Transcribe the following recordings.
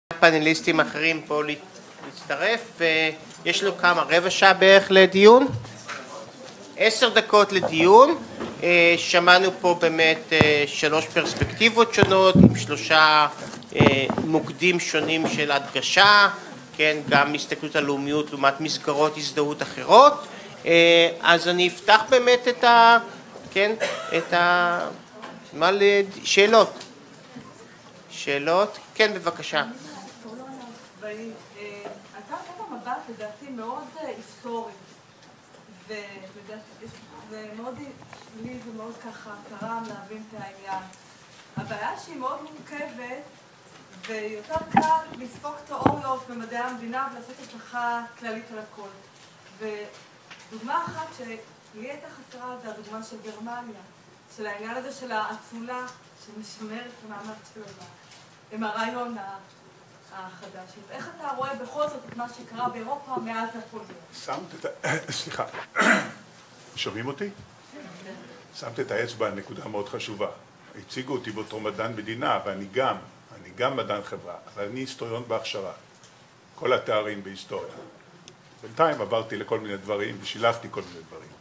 פאנליסטים אחרים פה להצטרף, ויש לנו רבע שעה בערך לדיון, 10 דקות לדיון. שמענו פה באמת 3 פרספקטיבות שונות עם 3 מוקדים שונים של הדגשה, כן, גם הסתכלות על לאומיות לעומת מסגרות הזדהות אחרות. אז אני אפתח באמת שאלות, כן, בבקשה. הצעת המבט לדעתי מאוד היסטורית, לי זה מאוד ככה קרם להבין את העניין. הבעיה שהיא מאוד מורכבת ויותר קל לספוק תיאוריות במדעי המדינה ולעשות השלכה כללית על הכל. ודוגמה אחת שלי הייתה חסרה זה הדוגמה של גרמניה, של העניין הזה של האצולה שמשמרת את המעמד שלו עם הרעיון החדש. איך אתה רואה בכל זאת את מה שקרה באירופה מאז נפוליאון? סליחה, שומעים אותי? שמת את האצבע על נקודה מאוד חשובה. הציגו אותי בתור מדען מדינה, ואני גם מדען חברה, אבל אני היסטוריון בהכשרה. כל התארים בהיסטוריה. בינתיים עברתי לכל מיני דברים ושילבתי כל מיני דברים.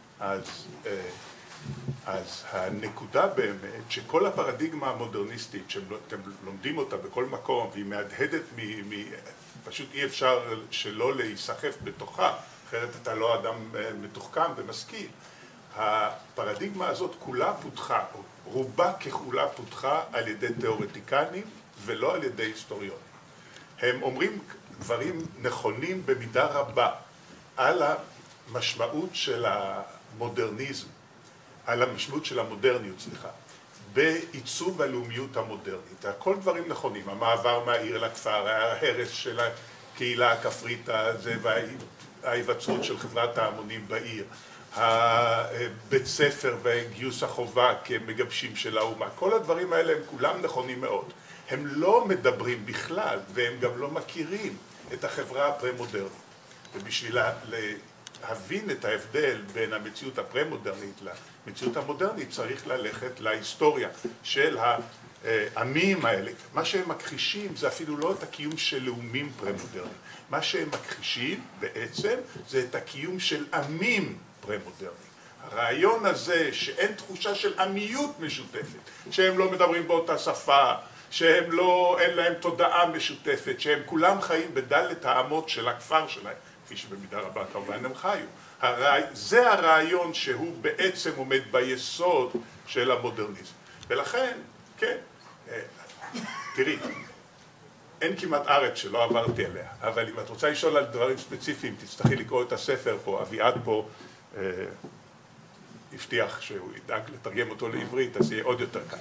אז הנקודה באמת שכל הפרדיגמה המודרניסטית שאתם לומדים אותה בכל מקום והיא מהדהדת פשוט אי אפשר שלא להיסחף בתוכה, אחרת אתה לא אדם מתוחכם ומשכיל. הפרדיגמה הזאת כולה פותחה, רובה ככולה פותחה על ידי תיאורטיקנים ולא על ידי היסטוריונים. הם אומרים דברים נכונים במידה רבה על המשמעות של המודרניזם, על המשמעות של המודרניות, בעיצוב הלאומיות המודרנית. הכל דברים נכונים, המעבר מהעיר לכפר, ההרס של הקהילה הכפרית הזה וההיווצרות של חברת ההמונים בעיר, הבית ספר וגיוס החובה כמגבשים של האומה, כל הדברים האלה הם כולם נכונים מאוד. הם לא מדברים בכלל והם גם לא מכירים את החברה הפרה-מודרנית. ובשביל להבין את ההבדל בין המציאות הפרה-מודרנית למציאות המודרנית צריך ללכת להיסטוריה של העמים האלה. מה שהם מכחישים זה אפילו לא את הקיום של לאומים פרה-מודרניים. מה שהם מכחישים בעצם זה את הקיום של עמים פרה-מודרניים. הרעיון הזה שאין תחושה של עמיות משותפת, שהם לא מדברים באותה שפה, שהם לא, אין להם תודעה משותפת, שהם כולם חיים בדלת האמות של הכפר שלהם, כפי שבמידה רבה כמובן הם חיו. זה הרעיון שהוא בעצם עומד ביסוד של המודרניזם. ולכן, כן, תראי, אין כמעט ארץ שלא עברתי אליה, אבל אם את רוצה לשאול על דברים ספציפיים, תצטרכי לקרוא את הספר פה, אביעד פה הבטיח שהוא ידאג לתרגם אותו לעברית, אז יהיה עוד יותר קל.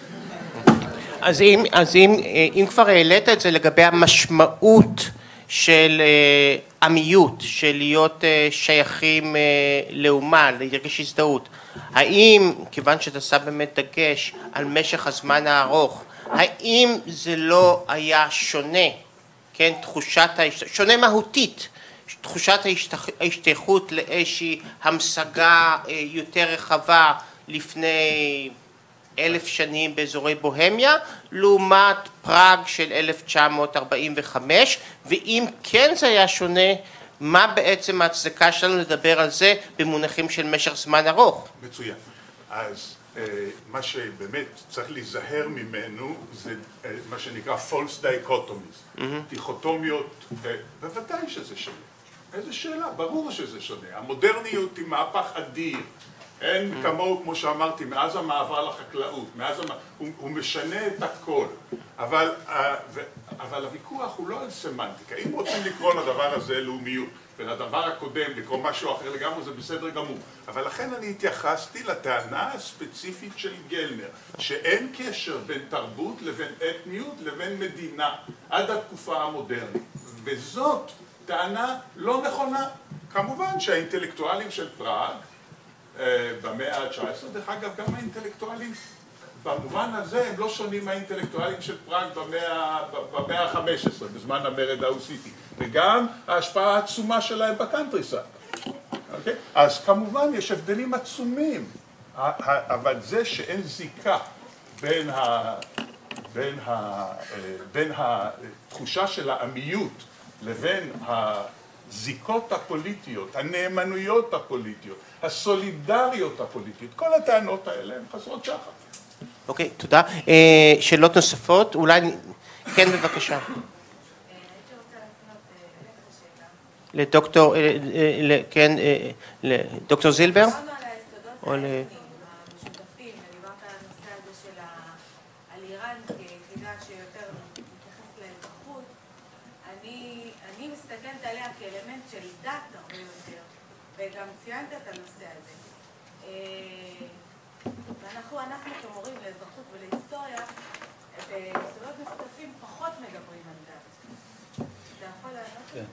אז אם כבר העלית את זה לגבי המשמעות של עמיות, של להיות שייכים לאומה, להרגיש הזדהות, האם, כיוון שאתה שם באמת דגש על משך הזמן הארוך, האם זה לא היה שונה, כן, שונה מהותית, תחושת ההשתייכות לאיזושהי המשגה יותר רחבה לפני 1000 שנים באזורי בוהמיה, לעומת פראג של 1945, ואם כן זה היה שונה, מה בעצם ההצדקה שלנו לדבר על זה במונחים של משך זמן ארוך? מצוין. אז מה שבאמת צריך להיזהר ממנו זה מה שנקרא false dichotomies, דיכוטומיות, בוודאי שזה שונה. איזה שאלה, ברור שזה שונה. המודרניות היא מהפך אדיר. אין כמוהו, כמו שאמרתי, מאז המעבר לחקלאות, הוא משנה את הכל. אבל הוויכוח הוא לא על סמנטיקה. אם רוצים לקרוא לדבר הזה לאומיות, ולדבר הקודם לקרוא משהו אחר לגמרי, זה בסדר גמור. אבל לכן אני התייחסתי לטענה הספציפית של גלנר, שאין קשר בין תרבות לבין אתניות לבין מדינה עד התקופה המודרנית. וזאת טענה לא נכונה. כמובן שהאינטלקטואלים של פראג, במאה ה-19, דרך אגב גם האינטלקטואלים במובן הזה הם לא שונים מהאינטלקטואלים של פראג במאה ה-15, בזמן המרד האוסיטי, וגם ההשפעה העצומה שלהם בקאנטריסייד. אז כמובן יש הבדלים עצומים, אבל זה שאין זיקה בין התחושה של העמיות לבין הזיקות הפוליטיות, הנאמנויות הפוליטיות, הסולידריות הפוליטית, כל הטענות האלה הן חסרות שחר. אוקיי, תודה. שאלות נוספות? אולי... כן, בבקשה. הייתי רוצה לפנות שאלה. לדוקטור, כן, לדוקטור זילבר? דיברנו על היסודות המשותפים, ודיברת על הנושא הזה של על איראן כיחידה שיותר מתייחס לאזרחות. אני מסתכלת עליה כאלמנט של דת הרבה יותר, וגם ציינת את הנושא הזה. ואנחנו כמורים לאזרחות ולהיסטוריה, ביסודות משותפים פחות מדברים על דת. אתה יכול לענות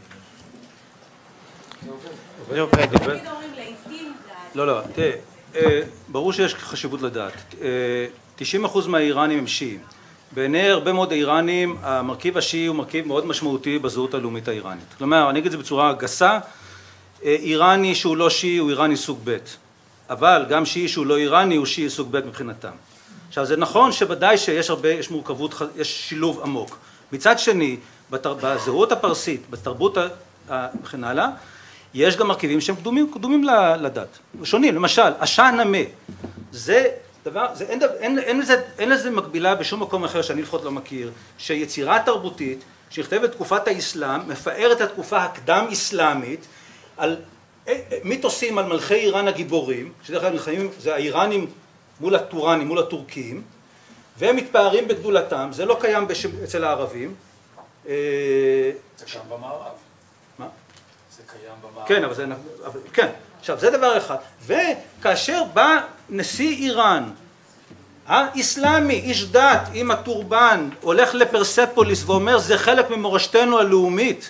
על זה? זה עובד. תמיד אומרים לעיתים דת. לא, תראה, ברור שיש חשיבות לדת. 90% מהאיראנים הם שיעים. בעיני הרבה מאוד איראנים, המרכיב השיעי הוא מרכיב מאוד משמעותי בזהות הלאומית האיראנית. כלומר, אני אגיד את זה בצורה גסה, איראני שהוא לא שיעי הוא איראני סוג ב', אבל גם שיעי שהוא לא איראני הוא שיעי סוג ב' מבחינתם. עכשיו זה נכון שוודאי שיש מורכבות, יש שילוב עמוק. מצד שני, בזהות הפרסית, בתרבות וכן הלאה, יש גם מרכיבים שהם קדומים לדת, שונים. למשל, השאנמה, זה דבר, אין לזה מקבילה בשום מקום אחר שאני לפחות לא מכיר, שיצירה תרבותית שנכתבת בתקופת האסלאם, מפארת את התקופה הקדם-אסלאמית, על מיתוסים על מלכי איראן הגיבורים, שדרך כלל נלחמים, זה האיראנים מול הטורנים, מול הטורקים, והם מתפארים בגדולתם, זה לא קיים אצל הערבים. זה קיים במערב. מה? זה קיים במערב. כן, אבל זה... כן, עכשיו זה דבר אחד. וכאשר בא נשיא איראן, האסלאמי, איש דת עם הטורבן, הולך לפרספוליס ואומר זה חלק ממורשתנו הלאומית,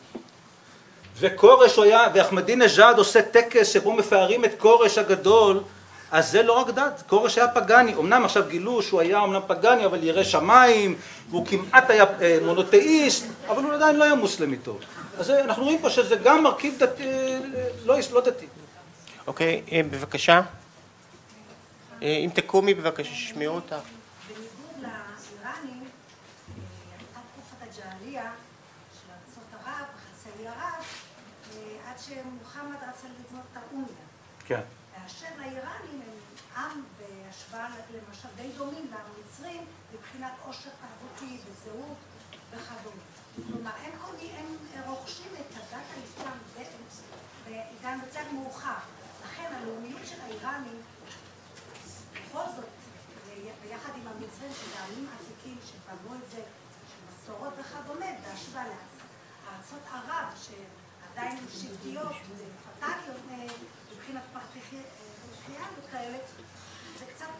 וקורש היה, ואחמדינג'אד עושה טקס שבו מפארים את קורש הגדול, אז זה לא רק דת, קורש היה פגני, אמנם עכשיו גילו שהוא היה אמנם פגני, אבל ירא שמיים, והוא כמעט היה מונותאיסט, אבל הוא עדיין לא היה מוסלמי טוב. אז אנחנו רואים פה שזה גם מרכיב דתי, לא דתי. אוקיי, בבקשה. אם תקומי בבקשה, ששמיעו אותך. בניגוד לאיראנים, הייתה תקופת הג'אהליה של ארצות ערב, חצי ערב, עד שמוחמד רצה לבנות את האוניה. כן. באשר לאיראנים הם עם בהשוואה למשל די דומים למצרים מבחינת עושר תרבותי וזהות וכדומה. כלומר, הם רוכשים את הדת האסלאם בעידן יותר מאוחר. לכן הלאומיות של האיראנים בכל זאת, ביחד עם המצרים, שזה עמים עתיקים שבנו את זה, של מסורות וכדומה, בהשוואה לארצות ערב, שעדיין שבטיות ופטאליות מבחינת פרטיחיאן וכאלה, זה קצת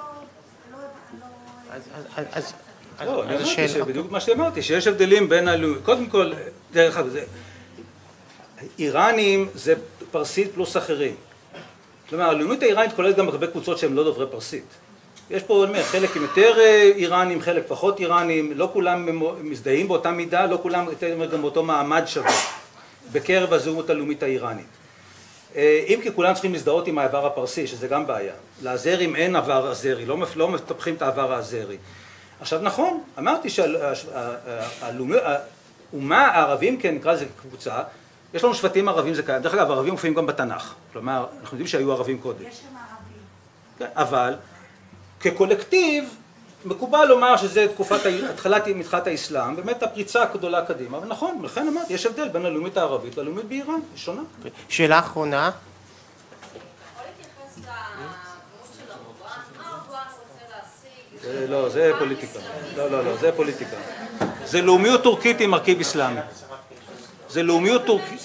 לא, אני אמרתי שבדיוק מה שאמרתי, שיש הבדלים בין הלאומיות. קודם כל, דרך אגב, איראנים זה פרסית פלוס אחרים. כלומר, הלאומיות האיראנית כוללת גם הרבה קבוצות שהן לא דוברי פרסית. יש פה חלק עם יותר איראנים, חלק פחות איראנים, לא כולם מזדהים באותה מידה, לא כולם גם באותו מעמד שווה בקרב הזהות הלאומית האיראנית. אם כי כולם צריכים להזדהות עם העבר הפרסי, שזה גם בעיה. לאזרים אין עבר אזרי, לא מטפחים את העבר האזרי. עכשיו נכון, אמרתי שהאומה הערבים, כן נקרא לזה קבוצה, יש לנו שבטים ערבים, זה קיים. דרך אגב, ערבים מופיעים גם בתנ"ך. כלומר, אנחנו יודעים שהיו ערבים קודם. יש שם ערבים. כן, אבל כקולקטיב, מקובל לומר שזה מתחילת האסלאם, באמת הפריצה הגדולה קדימה. אבל נכון, לכן אמרתי, יש הבדל בין הלאומית הערבית ללאומית באיראן, היא שונה. שאלה אחרונה. יכול להתייחס לדמות של ארדואן? מה ארדואן רוצה להשיג? לא, זה פוליטיקה. לא, זה פוליטיקה. זה לאומיות טורקית עם מרכיב אסלאמי. זה לאומיות טורקית.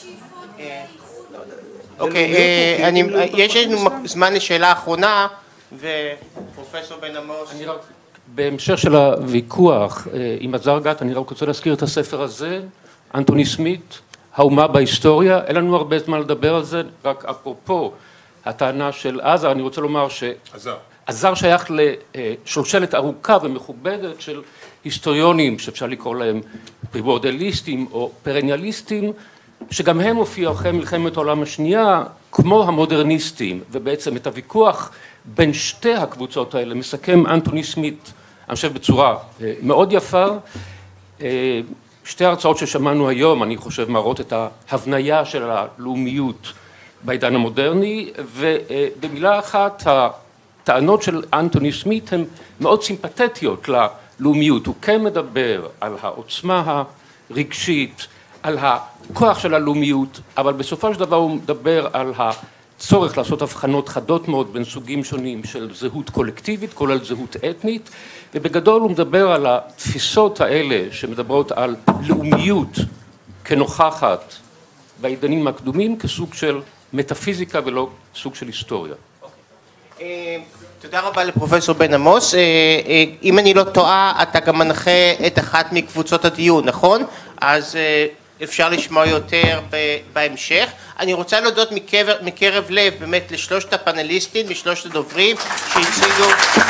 אוקיי, יש לנו זמן לשאלה אחרונה, ופרופסור בן עמוס. בהמשך של הוויכוח עם הזרגת, אני רק רוצה להזכיר את הספר הזה, אנטוני סמית, האומה בהיסטוריה. אין לנו הרבה זמן לדבר על זה, רק אפרופו הטענה של עזר, אני רוצה לומר שעזר שייך לשושלת ארוכה ומכובדת של היסטוריונים, שאפשר לקרוא להם פרימורדיאליסטים או פרניאליסטים, שגם הם הופיעו אחרי מלחמת העולם השנייה, כמו המודרניסטים, ובעצם את הוויכוח בין שתי הקבוצות האלה מסכם אנטוני סמית. אני חושב בצורה מאוד יפה. שתי הרצאות ששמענו היום, אני חושב, מראות את ההבניה של הלאומיות בעידן המודרני, ובמילה אחת, הטענות של אנטוני סמית הן מאוד סימפתטיות ללאומיות. הוא כן מדבר על העוצמה הרגשית, על הכוח של הלאומיות, אבל בסופו של דבר הוא מדבר על הצורך לעשות הבחנות חדות מאוד בין סוגים שונים של זהות קולקטיבית, כולל זהות אתנית, ובגדול הוא מדבר על התפיסות האלה שמדברות על לאומיות כנוכחת בעידנים הקדומים כסוג של מטאפיזיקה ולא סוג של היסטוריה. תודה רבה לפרופסור בן עמוס. אם אני לא טועה, אתה גם מנחה את אחת מקבוצות הדיון, נכון? אז אפשר לשמוע יותר בהמשך. אני רוצה להודות מקרב לב באמת לשלושת הפאנליסטים, לשלושת הדוברים שהציגו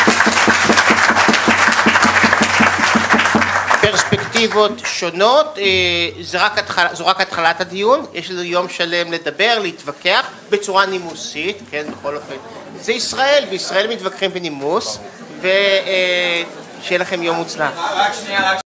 פרספקטיבות שונות. זו רק התחלת הדיון, יש לנו יום שלם לדבר, להתווכח בצורה נימוסית, כן, בכל אופן. זה ישראל, בישראל מתווכחים בנימוס, ושיהיה לכם יום מוצלח.